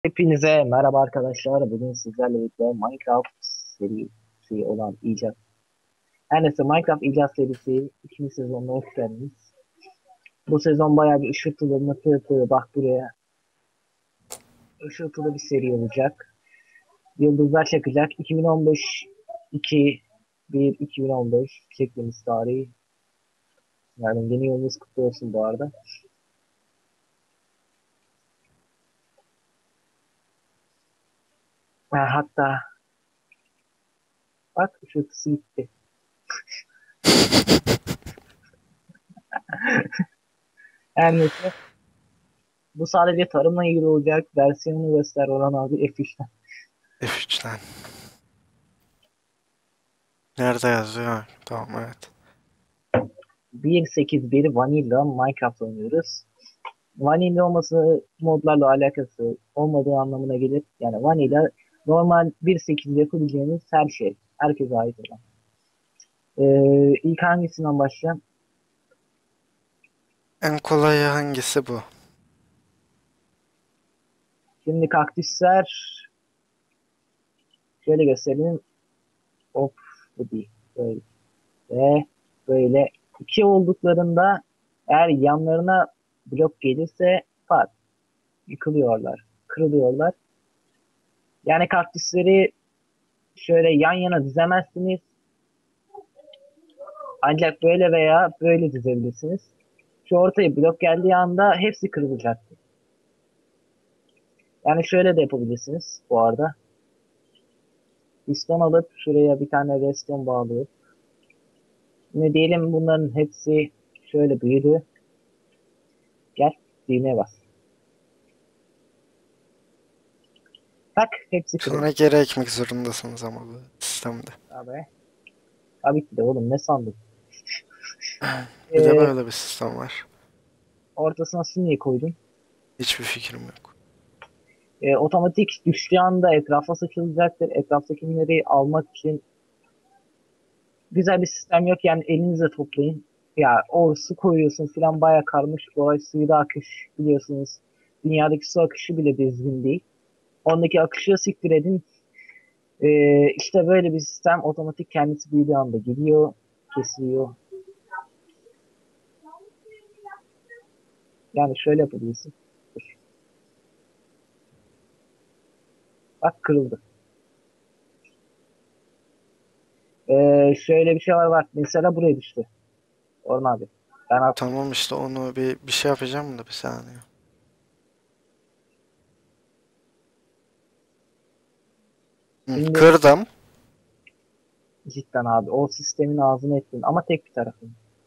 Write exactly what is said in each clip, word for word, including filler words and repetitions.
Hepinize merhaba arkadaşlar. Bugün sizlerle birlikte Minecraft serisi olan icat. Her neyse Minecraft icat serisi ikinci sezonuna hoş geldiniz. Bu sezon bayağı bir ışıltılı, mıtırtılı, bak buraya ışıltılı bir seri olacak. Yıldızlar çakacak. iki bin on beş iki bir iki bin on beş çektiğimiz tarihi. Yani yeni yılınız kutlu olsun bu arada. Ha, hatta bak ışıltısı gitti. Her neyse bu sadece tarımla ilgili olacak. Versiyonunu göster Orhan abi F üçten. F üçten. Nerede yazıyor? Tamam, evet. bir nokta sekiz bir Vanilla Minecraft oynuyoruz. Vanilla olması modlarla alakası olmadığı anlamına gelir. Yani Vanilla normal bir nokta sekiz yapabileceğiniz her şey. Herkese ait olan. Ee, ilk hangisinden başlayalım? En kolayı hangisi bu? Şimdi kaktüsler şöyle göstereyim. Of, bu değil. Böyle ve böyle iki olduklarında eğer yanlarına blok gelirse pat yıkılıyorlar. Kırılıyorlar. Yani kaktüsleri şöyle yan yana dizemezsiniz. Ancak böyle veya böyle dizebilirsiniz. Şu ortaya blok geldiği anda hepsi kırılacak. Yani şöyle de yapabilirsiniz bu arada. Piston alıp şuraya bir tane redstone bağlayıp. Ne diyelim bunların hepsi şöyle büyüdü. Gel düğmeye bas. Tak hepsi kırıldı. Sonra geri ekmek zorundasınız ama bu sistemde. Abi. Tabii ki de oğlum ne sandın? Bir de Ee, böyle bir sistem var. ortasına su niye koydun? Hiçbir fikrim yok. Ee, otomatik düştüğü anda etrafa saçılacaktır. Etraftakileri almak için güzel bir sistem yok. Yani elinizle toplayın. Ya o su koyuyorsun filan baya karmaşık olay. Suyu da akış biliyorsunuz. Dünyadaki su akışı bile düzgün değil. Ondaki akışı siktir edin. Ee, işte böyle bir sistem otomatik kendisi büyüdüğü anda gidiyor, kesiliyor. Yani şöyle yapabilirsin. Dur. Bak kırıldı. Ee, şöyle bir şey var bak. Mesela buraya düştü. Orhan abi. Ben at. Tamam, işte onu bir, bir şey yapacağım da bir saniye. Hı, Şimdi kırdım. cidden abi o sistemin ağzını ettin ama tek bir tarafını.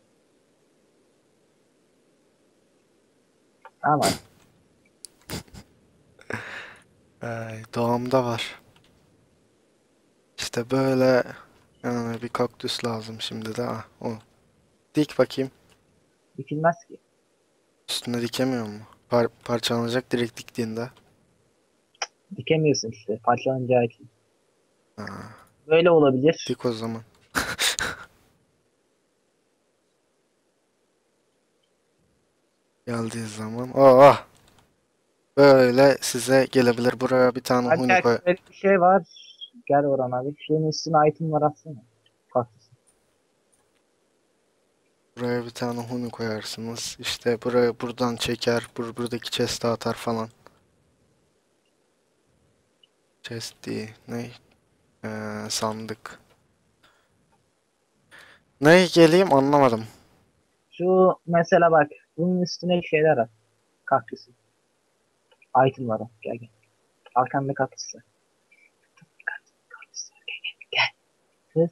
Ama Ay, doğamda var. İşte böyle, yani bir kaktüs lazım şimdi de. Ah, o. Dik bakayım. dikilmez ki. Üstüne dikemiyor mu? Par parçalanacak direkt diktiğinde. Dikemiyorsun işte. Parçalanacağı için. Ha, Böyle olabilir. dik o zaman. Geldiği zaman. Oh! Böyle size gelebilir. Buraya bir tane huni Ancak koy. şöyle bir şey var. Gel Orhan abi. Şunun üstüne item var atsana. Kaktüs. Buraya bir tane huni koyarsınız. İşte buraya buradan çeker. Bur buradaki chest'e atar falan. Chest değil. Ne? Ee, sandık. Ne geleyim anlamadım. Şu mesela bak. Bunun üstüne şeyler at. Kaktüsü. Item var at. Gel gel. Arkanda kaktüsü. Kaktüsü. Gel. Kız.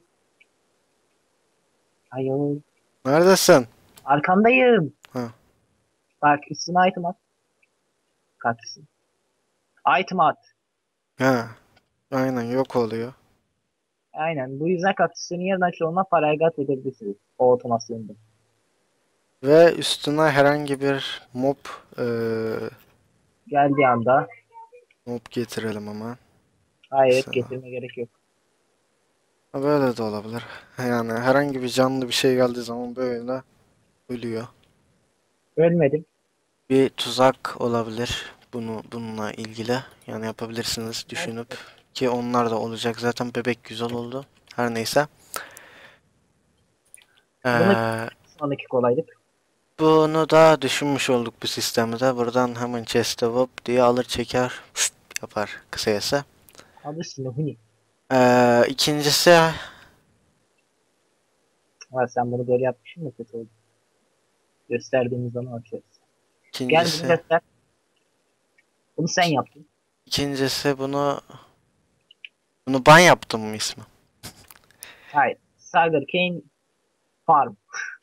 Ayol. Neredesin? Arkandayım. Ha. Bak üstüne item at. Kaktüsü. Item at. Ha. Aynen yok oluyor. Aynen. Bu yüzden kaktüsün yerden çoğuna feragat edebilirsiniz. O otomasyonda. Ve üstüne herhangi bir mob ee, Geldiği anda. mob getirelim hemen. Hayır Mesela. getirme gerek yok. Ha, böyle de olabilir. Yani herhangi bir canlı bir şey geldiği zaman böyle ölüyor. Ölmedim. Bir tuzak olabilir. bunu bununla ilgili. Yani yapabilirsiniz Evet, düşünüp evet. ki onlar da olacak. Zaten bebek güzel oldu. Her neyse. Bunu Ee, sonraki kolaylık. Bunu da düşünmüş olduk bu sistemde. Buradan hemen chest'e hop diye alır çeker pst yapar kısayası. Adı üstünde Huni. Ee, ikincisi Ha, sen bunu böyle yapmışsın da kötü oldu. Gösterdiğimiz zaman açıyoruz. Gel bunu ikincisi göster. Bunu sen yaptın. ikincisi bunu bunu ben yaptım mı ismi? Hayır. Cyber Cane Farm.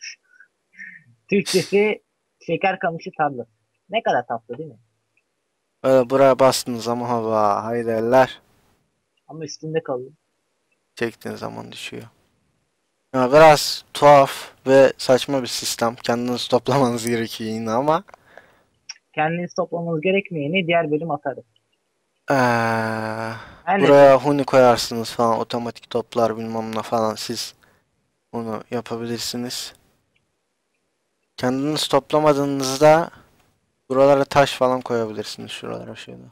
Türkçesi şeker kamışı tarla. Ne kadar tatlı değil mi? Böyle buraya bastığınız zaman hava haydi eller Ama üstünde kalıyor. çektiğin zaman düşüyor. Ya biraz tuhaf ve saçma bir sistem. Kendiniz toplamanız gerekiyor yine ama Kendiniz toplamanız gerekmeyeni diğer bölüm atarız. ee, Her neyse. buraya huni koyarsınız falan otomatik toplar bilmem ne falan siz onu yapabilirsiniz. Kendiniz toplamadığınızda buralara taş falan koyabilirsiniz şuralara şöyle.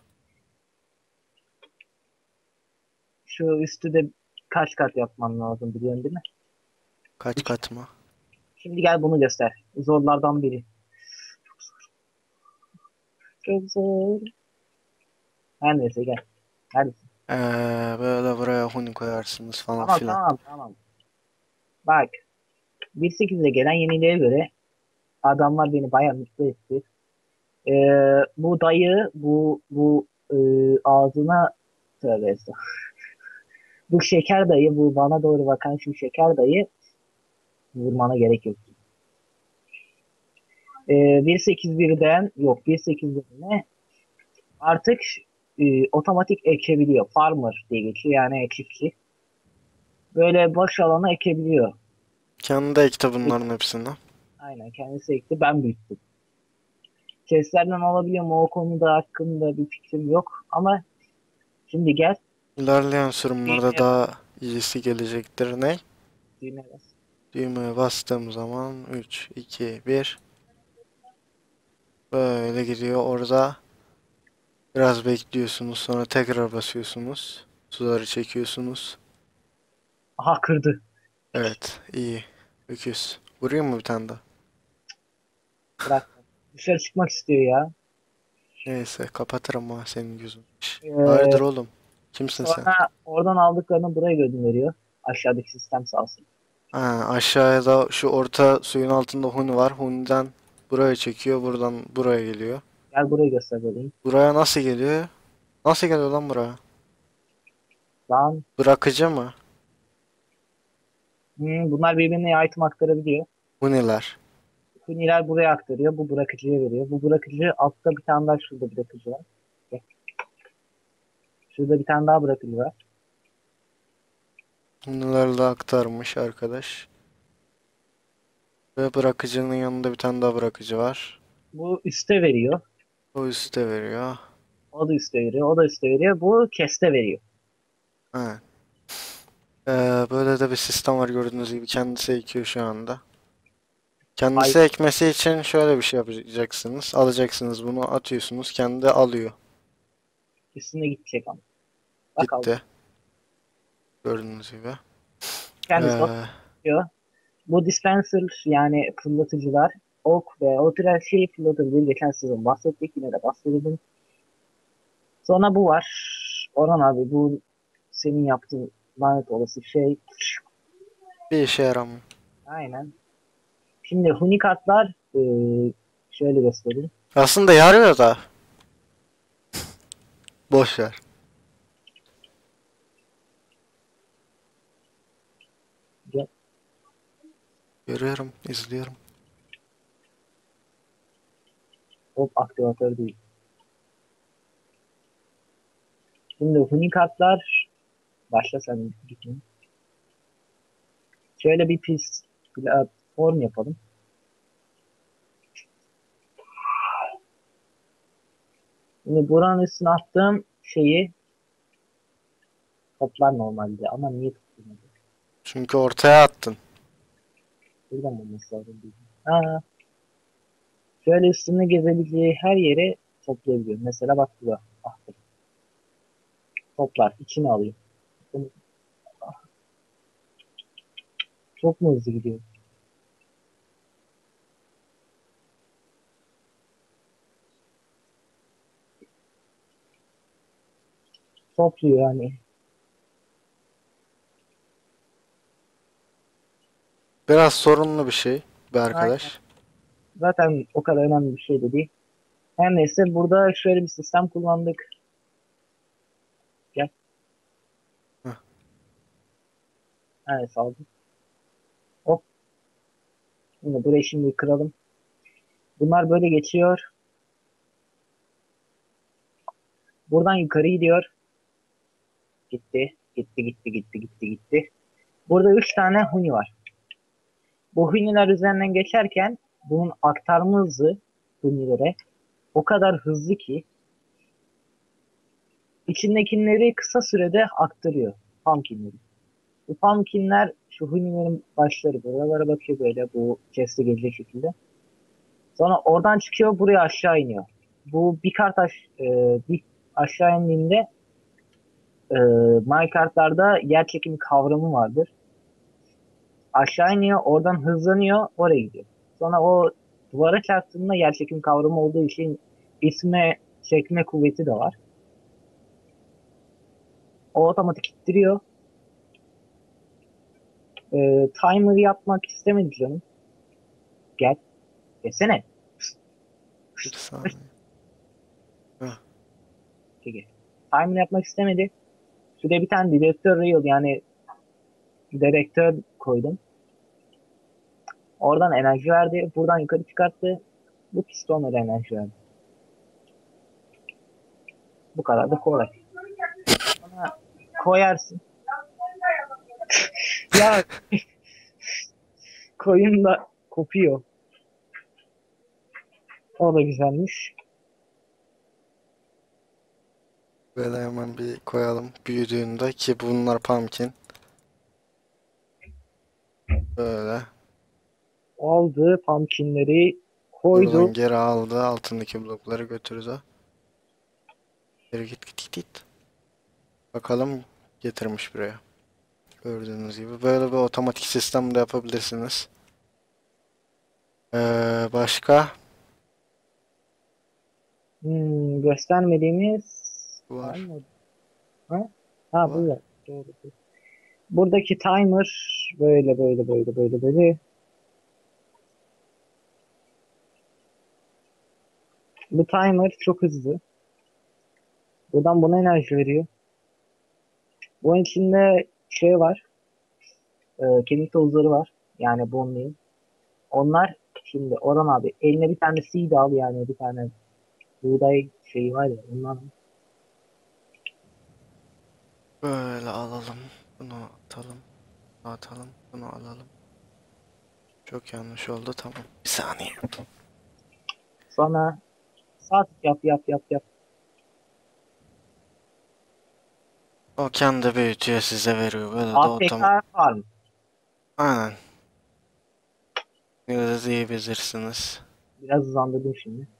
Şu üstü de kaç kat yapman lazım biliyorsun değil mi? Kaç Üç. kat mı? Şimdi gel bunu göster. Zorlardan biri. Çok zor. Her neyse gel. Hadi. Ee, böyle buraya huni koyarsınız falan Tamam filan. tamam tamam. Bak. bir nokta sekizde gelen yeniliğe göre adamlar beni bayağı mutlu etti. Ee, bu dayı bu bu e, ağzına tövbe estağfurullah. Bu şeker dayı bu bana doğru bakan şu şeker dayı vurmana gerek yok. Ee, bir nokta sekiz birden yok bir nokta sekiz birine artık e, otomatik ekebiliyor. Farmer diye geçiyor yani çiftçi. Böyle boş alana ekebiliyor. Kendi ekti E, bunların hepsini. aynen kendisi ekti ben büyüttüm. Chestlerden alabiliyor mu o konuda hakkında bir fikrim yok ama şimdi gel İlerleyen sürümlerde düğmeye bas. daha iyisi gelecektir. Ne? Düğmeye bas. Düğmeye bastığım zaman üç, iki, bir böyle gidiyor. Orada biraz bekliyorsunuz. Sonra tekrar basıyorsunuz. Suları çekiyorsunuz. Aha kırdı. Evet, iyi. Öküz. Vurayım mı bir tane daha? Bırak. Dışarı çıkmak istiyor ya. Neyse kapatırım ha senin yüzün. Şş, hayırdır Ee, oğlum? Kimsin sen? sonra oradan aldıklarını buraya gönderiyor. Aşağıdaki sistem sağ olsun. Ha, aşağıya da şu orta suyun altında huni var. Huni'den buraya çekiyor. Buradan buraya geliyor. Gel burayı göster bebeğim. Buraya nasıl geliyor? Nasıl geliyor lan buraya? Lan Bırakıcı mı? hmm, bunlar birbirine item aktarabiliyor. Huniler. Huniler buraya aktarıyor. Bu bırakıcıya veriyor. Bu bırakıcı altta bir tane daha şurada bırakıcı var. Gel. Şurada bir tane daha bırakıcı var. Hunilerle aktarmış arkadaş. Ve bırakıcının yanında bir tane daha bırakıcı var. Bu üste veriyor. O üstte veriyor. O da üste veriyor. O da üste veriyor. Bu keste veriyor. Ha. Ee, böyle de bir sistem var gördüğünüz gibi. Kendisi ekiyor şu anda. Ay Kendisi ekmesi için şöyle bir şey yapacaksınız. Alacaksınız bunu atıyorsunuz. Kendi alıyor. üstüne gidecek ama. Bak aldı. Gitti. Gördüğünüz gibi. Kendisi Ee, atıyor. Bu dispenser yani fırlatıcılar ok ve o tür her şeyi fırlatabilir. Geçen sezon bahsettik yine de bahsedelim. Sonra bu var. Orhan abi bu senin yaptığın lanet olası şey. bir işe yaramıyor. Aynen. Şimdi Hunikartlar e, şöyle göstereyim. Aslında yarıyor da. Boş ver. Gel. Görüyorum, izliyorum. Hop aktivatör değil. Şimdi Hunikartlar başla sen gitme. Şöyle bir pis platform yapalım. Şimdi buranın üstüne attığım şeyi toplar normalde ama niye tutmadı? Çünkü ortaya attın. Buradan olması lazım. Ha, şöyle üstünde gezebileceği her yere toplayabiliyor. Mesela bak burada. Ah, toplar. içine alıyor. Çok mu hızlı gidiyor? Topluyor yani. Biraz sorunlu bir şey bir Aynen. arkadaş. Zaten o kadar önemli bir şey de değil. Her neyse burada şöyle bir sistem kullandık. Gel. Heh. Evet aldım. Hop. Yine burayı şimdi kıralım. Bunlar böyle geçiyor. Buradan yukarı gidiyor. Gitti. Gitti gitti gitti gitti gitti. Burada üç tane huni var. Bu huniler üzerinden geçerken bunun aktarma hızı hunilere o kadar hızlı ki içindekileri kısa sürede aktarıyor. Pumpkinleri. Bu pumpkinler şu hunilerin başları buralara bakıyor böyle bu chest'e gelecek şekilde. Sonra oradan çıkıyor buraya aşağı iniyor. Bu bir kart aş e, bir aşağı indiğinde e, minecart'larda yer çekimi kavramı vardır. Aşağı iniyor, oradan hızlanıyor, oraya gidiyor. Sonra o duvara çarptığında yer çekimi kavramı olduğu için isme çekme kuvveti de var. O otomatik ittiriyor. E, timer yapmak istemedi canım. Gel. Desene. Pıst, Bir pıst, pıst. saniye. Heh. Peki. Timer yapmak istemedi. Şuraya bir tane direktör rail yani direktör koydum. Oradan enerji verdi. Buradan yukarı çıkarttı. Bu pistonlara enerji verdi. Bu kadar da kolay. Sonra koyarsın. Ya koyun da kopuyor. O da güzelmiş. Böyle hemen bir koyalım büyüdüğünde ki bunlar pumpkin. Böyle. Aldı pumpkinleri Buradan koydu. geri aldı. Altındaki blokları götürdü. Geri git git git git. Bakalım getirmiş buraya. Gördüğünüz gibi. Böyle bir otomatik sistem de yapabilirsiniz. Ee, başka Hmm, göstermediğimiz var var. mı? Ha? Ha Var. bu var. Doğru. Buradaki timer böyle böyle böyle böyle böyle. Bu timer çok hızlı. Buradan buna enerji veriyor. Bunun içinde şey var. E, kemik tozları var. Yani bonlayın. Onlar şimdi Orhan abi eline bir tane seed al yani bir tane buğday şeyi var ya ondan Böyle alalım. Bunu atalım. Atalım. Bunu alalım. Çok yanlış oldu. Tamam. Bir saniye. sonra saat yap yap yap yap. O kendi büyütüyor size veriyor. Böyle de A F otom. K farm. Aynen. Biraz diyebilirsiniz. Biraz hızlandırdım şimdi.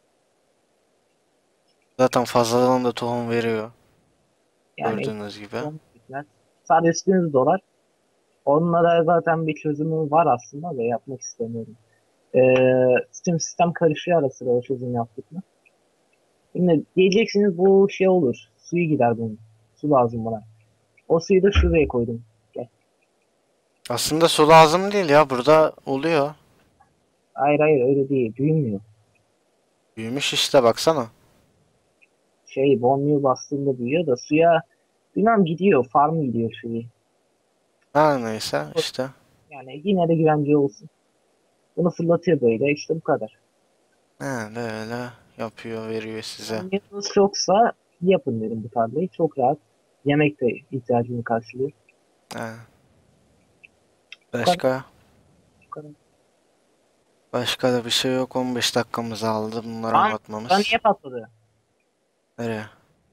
Zaten fazladan da tohum veriyor. Yani Gördüğünüz gibi. son bitmez. Sadece yüz dolar. Onunla da zaten bir çözümü var aslında da yapmak istemiyorum. Ee, Steam sistem karışıyor ara sıra o çözüm yaptık mı? Şimdi diyeceksiniz bu şey olur. Suyu gider bunun. Su lazım bana. O suyu da şuraya koydum. Gel. Aslında su lazım değil ya. Burada oluyor. Hayır hayır öyle değil. Büyümüyor. Büyümüş işte baksana. Şey Bonmio bastığında büyüyor da suya bilmem gidiyor. Farm gidiyor suyu. Ha neyse işte. Yani yine de güvence olsun. Bunu fırlatıyor böyle işte bu kadar. Ha böyle yapıyor veriyor size. Bonmio'nuz çoksa yapın derim bu tarlayı. Çok rahat. Yemek de ihtiyacını karşılıyor. Ha. Bu kadar. Başka? Bu kadar. Başka da bir şey yok. on beş dakikamızı aldı bunları Lan bana anlatmamız. niye patladı? Nereye?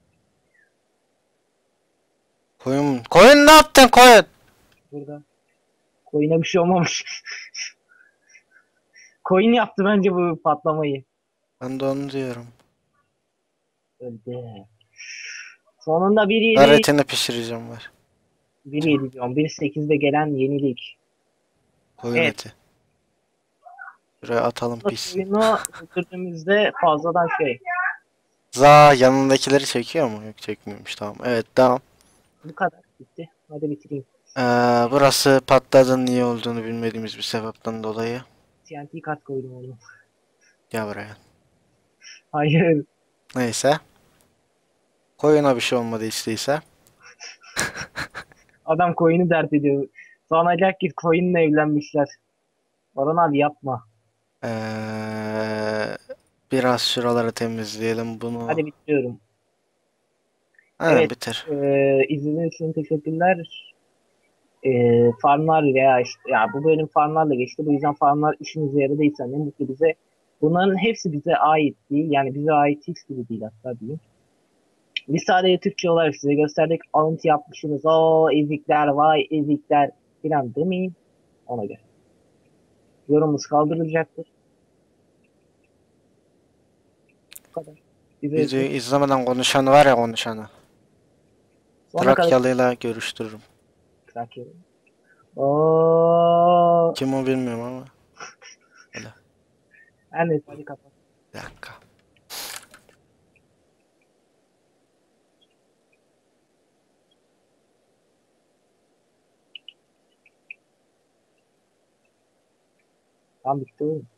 Koyun. Koyun ne yaptın koyun? Burada. Koyuna bir şey olmamış. Koyun yaptı bence bu patlamayı. Ben de onu diyorum. Öldü. Sonunda bir Dar yedi. etini pişireceğim var. bir yedi diyorum. bir sekizde gelen yenilik. Koyun Evet. eti. Şuraya atalım Bu pişsin. oyunu öldürdüğümüzde fazladan şey. Za yanındakileri çekiyor mu? Yok çekmiyormuş tamam. Evet tamam. Bu kadar. Bitti. Hadi bitireyim. Ee, burası patladı niye olduğunu bilmediğimiz bir sebepten dolayı. T N T kart koydum onu. Gel buraya. Hayır. Neyse. Koyuna bir şey olmadı isteyse. Adam coin'i dert ediyor. Sanacak ki coin'le evlenmişler. Orhan abi yapma. Ee, biraz şuraları temizleyelim bunu. Hadi bitiriyorum. Aynen Evet. bitir. E, izlediğiniz için teşekkürler. E, farmlar veya işte, ya bu bölüm farmlarla geçti. Bu yüzden farmlar işimize yaradıysa ne mutlu bize. Bunların hepsi bize ait değil. Yani bize ait hiç gibi değil hatta diyeyim. Biz sadece Türkçe olarak size gösterdik. Alıntı yapmışsınız. O ezikler, vay ezikler filan demeyin. Ona göre. Yorumumuz kaldırılacaktır. Bu kadar. Videoyu Bize izlemeden konuşanı var ya konuşanı. sonuna kadar Trakyalı'yla görüştürürüm. bırakıyorum. Oo, Kim o bilmiyorum ama. Öyle. her neyse hadi kapat. Bir dakika. Tamam bitti oğlum.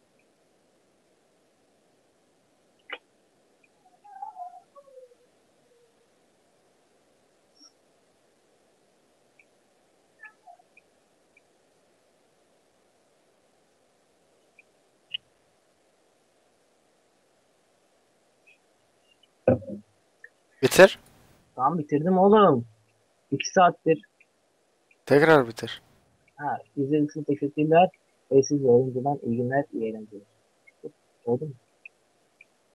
Bitir. Tamam bitirdim oğlum. İki saattir. Tekrar bitir. Ha, izlediğiniz için teşekkürler. Ve siz oyuncudan iyi günler, iyi eğlenceler. Oldu mu?